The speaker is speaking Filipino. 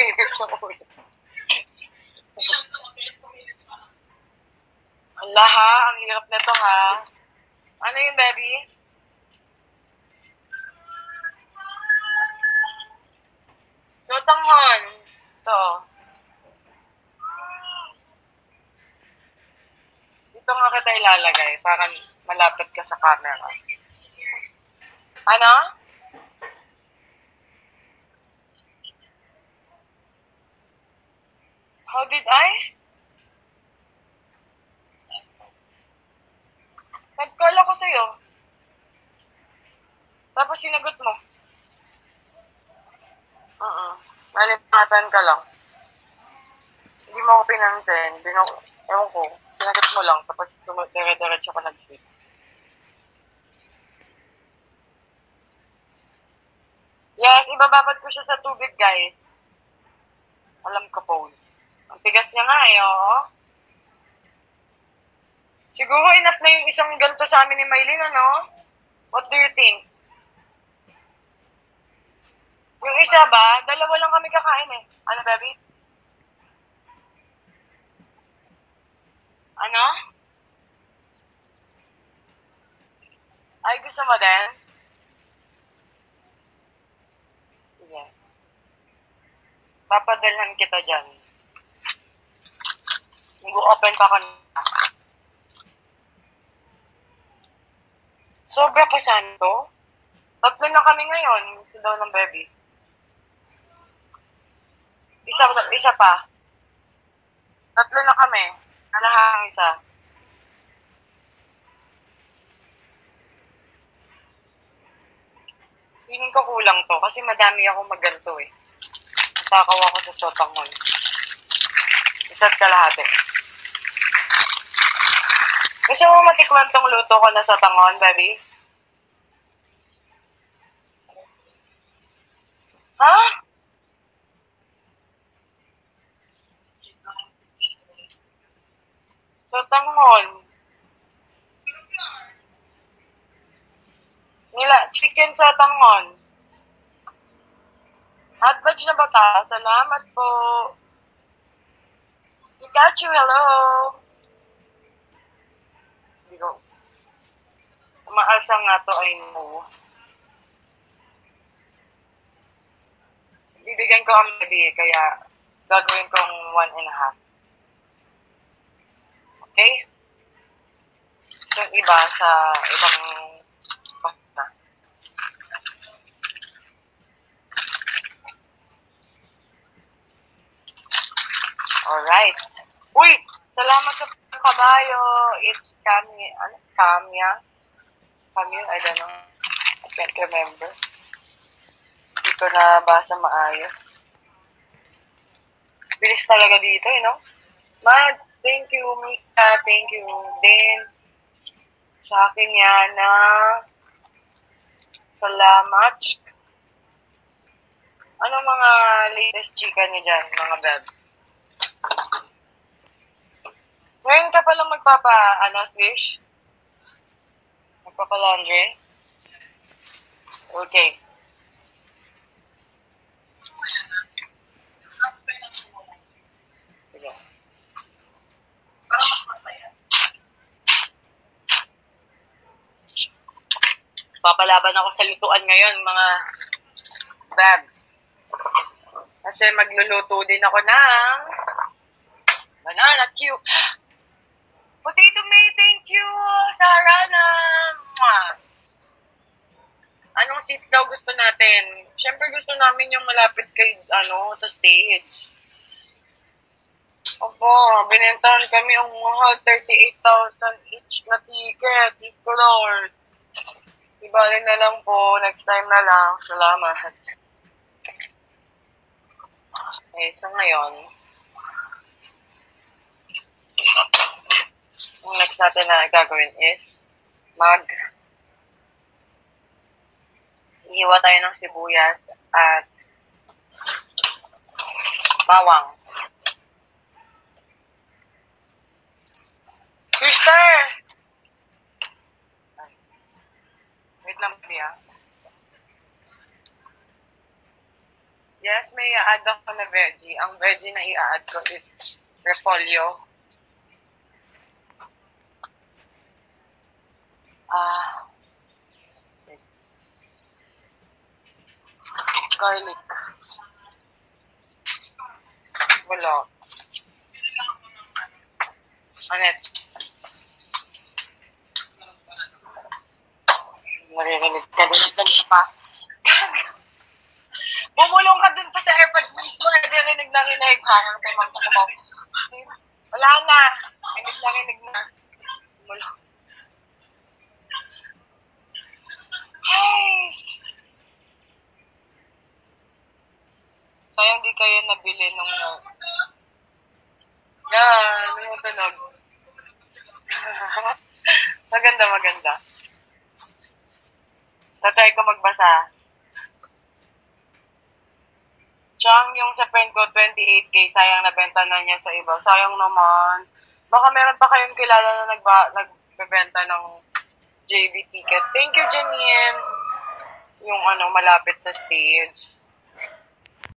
Init sa ulo. Allah ha, ang hirap na to ha. Ano yun, baby? So, tanghon. Ito. Dito nga kita ilalagay para malapit ka sa camera. Ano? How did I? Nag-call ako sa'yo. Tapos sinagot mo. Nalimatan ka lang. Hindi mo ako pinansin. Ewan ko. Sinagot mo lang. Tapos dire-diretso ka nag-sleep. Yes, ibababad ko siya sa tubig, guys. Alam ko, pose. Ang tigas niya nga eh, oo. Siguro enough na yung isang ganito sa amin ni Maylin, ano? What do you think? Yung isa ba, dalawa lang kami kakain eh. Ano, baby? Ano? Ay, gusto mo din? Sige. Papadalhan kita dyan. Mag-open pa kanina. Sobra pa saan to? 3 na kami ngayon. Gusto daw ng baby. Isa pa. 3 na kami. Kalahang isa. Feeling ko kulang to kasi madami ako maganto eh. Takaw ako sa sotanghon. Isa't kalahati. Gusto mo matikman tong luto ko na sotanghon, baby? Ha? Sotanghon. Chicken sotanghon. Hot batch na ba ta? Salamat po. Pikachu, hello. Hindi ko. Umaalsa nga to, I know. Bibigyan ko ang baby, kaya gagawin kong 1.5. Okay? So, iba sa ibang pasta. Alright. Uy! Salamat sa kabayo. It's Camille, I don't know. I can't remember. Hindi ko na basa maayos. Bilis talaga dito, you know? Mads, thank you. Mika, thank you. Din. Sa akin Yana. Salamat. Anong mga latest chika niyo dyan, mga babs? Ngayon ka palang Swish? Magpapa-laundry? Okay. Sige. Papalaban ako sa lutuan ngayon, mga babs. Kasi magluluto din ako ng banana cube. Potato May, thank you, Sarana. Anong seats daw gusto natin? Siyempre gusto namin yung malapit kay, sa stage. Opo, binentahan kami ang mahal, 38,000 each na ticket. Thank you, Lord. Ibalik na lang po, next time na lang. Salamat. Okay, so ngayon, ang next natin na gagawin is hiwa tayo ng sibuyas at bawang. Sister! Wait lang, Pia. Yes, may i-add ako na veggie. Ang veggie na i-add ko is repolyo. Garlic. Wala. Anet. Maririnig ka din pa. Bumulong ka dun pa sa airpods mismo. Rinig na rinig. Harang kay Mang Tumaw. Wala na. Rinig na. Bumulong. Hey! Sayang di kayo nabili nung... Yan, numutunog. Maganda. Tatry ko magbasa. Chang, yung sa friend ko, 28K, sayang nabenta na niya sa iba. Sayang naman. Baka meron pa kayong kilala na nagbebenta ng JB ticket. Thank you, Janine. Yung malapit sa stage.